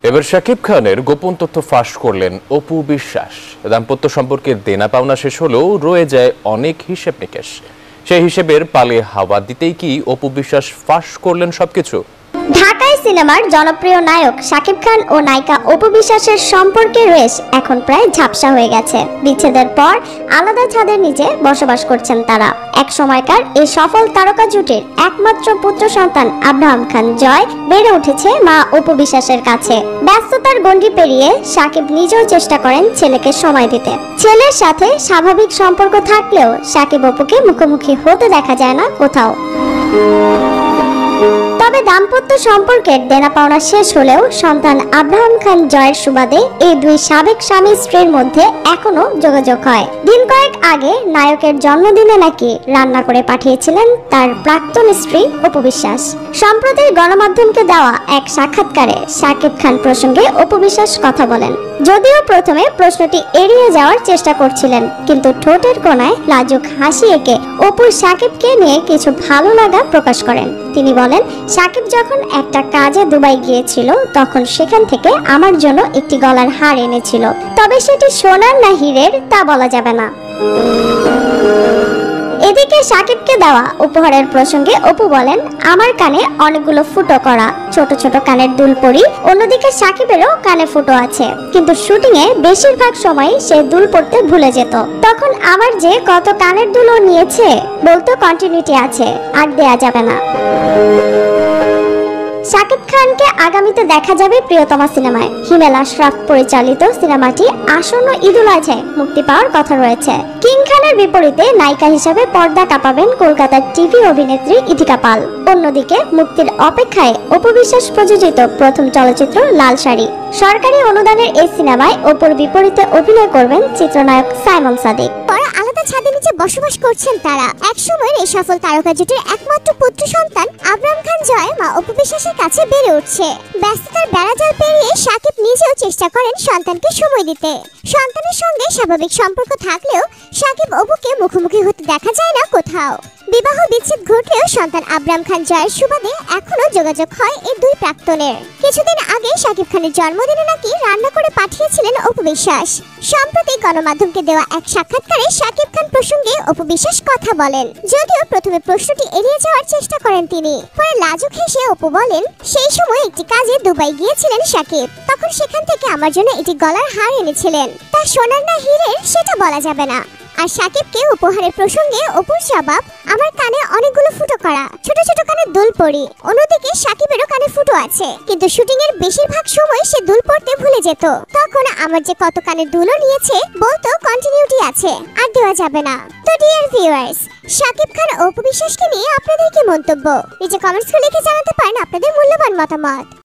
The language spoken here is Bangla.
এবার শাকিব খানের গোপন তথ্য ফাঁস করলেন অপু বিশ্বাস। দাম্পত্য সম্পর্কের দেনা পাওনা শেষ হলেও রয়ে যায় অনেক হিসেব নিকেশ। সেই হিসেবের পালে হাওয়া দিতেই কি অপু বিশ্বাস ফাঁস করলেন সবকিছু? ঢাকায় সিনেমার জনপ্রিয় নায়ক শাকিব খান ও নায়িকা অপু বিশ্বাসের সম্পর্কের রেশ এখন প্রায় ঝাপসা হয়ে গেছে। বিচ্ছেদের পর আলাদা ছাদের নিচে বসবাস করছেন তারা। এক সময়কার এই সফল তারকা জুটির একমাত্র পুত্র সন্তান আব্রাহাম খান জয় বেড়ে উঠেছে মা অপু বিশ্বাসের কাছে। ব্যস্ততার গণ্ডি পেরিয়ে শাকিব নিজেও চেষ্টা করেন ছেলেকে সময় দিতে। ছেলের সাথে স্বাভাবিক সম্পর্ক থাকলেও শাকিব অপুকে মুখোমুখি হতে দেখা যায় না কোথাও। তবে দাম্পত্য সম্পর্কের দেনা পাওনা শেষ হলেও সন্তান আব্রাহাম খান জয়ের সুবাদে এই দুই সাবেক স্বামী স্ত্রীর মধ্যে এখনো যোগাযোগ হয়। দিন কয়েক আগে নায়কের জন্মদিনে নাকি রান্না করে পাঠিয়েছিলেন তার প্রাক্তন স্ত্রী অপু বিশ্বাস। সম্প্রতি গণমাধ্যমকে দেওয়া এক সাক্ষাৎকারে শাকিব খান প্রসঙ্গে অপু বিশ্বাস কথা বলেন। যদিও প্রথমে প্রশ্নটি এড়িয়ে যাওয়ার চেষ্টা করছিলেন, কিন্তু ঠোঁটের কোণায় লাজুক হাসি এঁকে অপু শাকিবকে নিয়ে কিছু ভালো লাগা প্রকাশ করেন। তিনি বলেন, শাকিব যখন একটা কাজে দুবাই গিয়েছিল তখন সেখান থেকে আমার জন্য একটি গলার হার এনেছিল, তবে সেটি সোনার না হীরের তা বলা যাবে না। এদিকে শাকিবকে দেওয়া উপহারের প্রসঙ্গে অপু বলেন, আমার কানে অনেকগুলো ফুটো করা ছোট ছোট কানের দুল পরি। অন্যদিকে শাকিবেরও কানে ফুটো আছে, কিন্তু শুটিং এ বেশিরভাগ সময় সে দুল পড়তে ভুলে যেত। তখন আমার যে কত কানের দুলও নিয়েছে বলতো কন্টিনিউটি আছে, আর দেয়া যাবে না। শাকিব খানকে আগামীতে দেখা যাবে প্রিয়তমা সিনেমায়। হিমেল আশরাফ পরিচালিত সিনেমাটি আসন্ন ঈদুল আজহায় মুক্তি পাওয়ার কথা রয়েছে। কিং খানের বিপরীতে নায়িকা হিসেবে পর্দা কাঁপাবেন কলকাতার টিভি অভিনেত্রী ইথিকা পাল। অন্যদিকে মুক্তির অপেক্ষায় অপু বিশ্বাস প্রযোজিত প্রথম চলচ্চিত্র লাল শাড়ি। সরকারি অনুদানের এই সিনেমায় অপুর বিপরীতে অভিনয় করবেন চিত্রনায়ক সাইমন সাদিক। আলাদা ছাদের নিচে বসবাস করছেন তারা। এক সময়ের এই সফল তারকা জুটির একমাত্র পুত্র সন্তান আব্রাহাম খান জয় মা অপু বিশ্বাসের কাছে বেড়ে উঠছে। ব্যস্ততার বেড়াজাল পেরিয়ে শাকিব নিজেও চেষ্টা করেন সন্তানকে সময় দিতে। সন্তানের সঙ্গে স্বাভাবিক সম্পর্ক থাকলেও শাকিব অপুকে মুখোমুখি হতে দেখা যায় না কোথাও। বিবাহ বিচ্ছেদ ঘটলেও সন্তান আব্রাহাম খান জয়ের সুবাদে এখনো যোগাযোগ হয় এই দুই প্রাক্তনের। কিছুদিন আগে শাকিব খানের জন্মদিনে নাকি রান্না করে পাঠিয়েছিলেন অপু বিশ্বাস। সম্প্রতি গণমাধ্যমকে দেওয়া এক সাক্ষাৎকারে শাকিব খান প্রসঙ্গে অপু বিশ্বাস কথা বলেন। যদিও প্রথমে প্রশ্নটি এড়িয়ে যাওয়ার চেষ্টা করেন তিনি, পরে লাজুক হেসে অপু বলেন, সেই সময় একটি কাজে দুবাই গিয়েছিলেন শাকিব, তখন সেখান থেকে আমার জন্য একটি গলার হার এনেছিলেন, তা সোনার না হীরের সেটা বলা যাবে না। আর শাকিবকে উপহারের প্রসঙ্গে অপুর জবাব, আমার কানে অনেকগুলো ফুটো করা ছোট ছোট কানের দুল পরি। অন্যদিকে শাকিবেরও কানে ফুটো আছে, কিন্তু শুটিং এর বেশিরভাগ সময় সে দুল পড়তে ভুলে যেত। তখন আমার যে কত কানের দুলও নিয়েছে বলতো কন্টিনিউটি আছে, আর দেওয়া যাবে না। তো ডিয়ার ভিউয়ার্স, শাকিব খান ও অপু বিশ্বাসকে নিয়ে আপনাদের কি মন্তব্য? নিচে কমেন্টস করে লিখে জানাতে পারেন আপনাদের মূল্যবান মতামত।